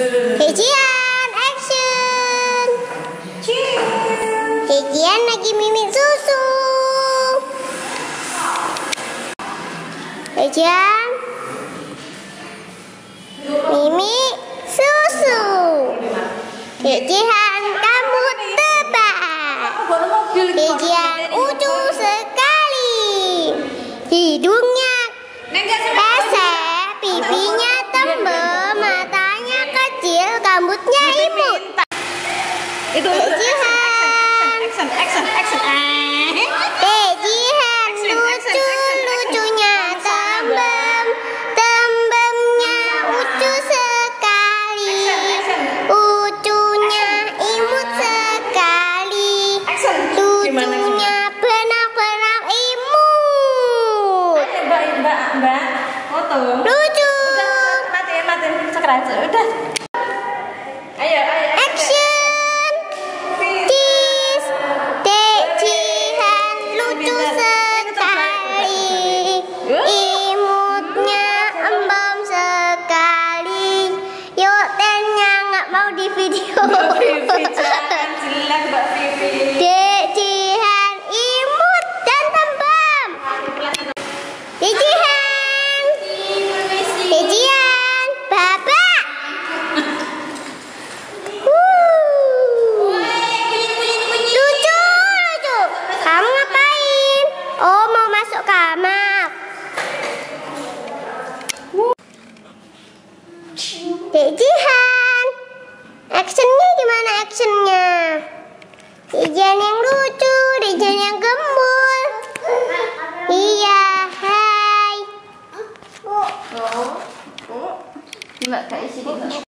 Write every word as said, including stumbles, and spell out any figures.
Hejian, action. Hejian lagi mimik susu. Hejian mimik susu. Hejian kamu tebak. Hejian lucu sekali. Hidungnya pesek, pipinya tembem, matanya kecil, rambutnya imut. Itu Hejian, action, action, action, Hejian lucu lucunya tembem, tembemnya lucu sekali, lucunya imut sekali, lucunya benar-benar imut. Mbak, mbak, mbak, foto. Lucu. Udah, matiin, matiin, sekarang udah. Ayo, ayo. Action. Cheese. Hejian lucu sekali, imutnya embam sekali. Yuk tennya nggak mau di video. Jangan jelek Mbak Vivi. Hejian imut dan tembam. Hejian. Hejian babak. Lucu, lucu. Kamu ngapain? Oh, mau masuk kamar. Dek Jihan, actionnya gimana actionnya? Dek Jihan yang lucu, Dek Jihan yang gembul. Iya, hai. Oh, oh, nggak kayak sini.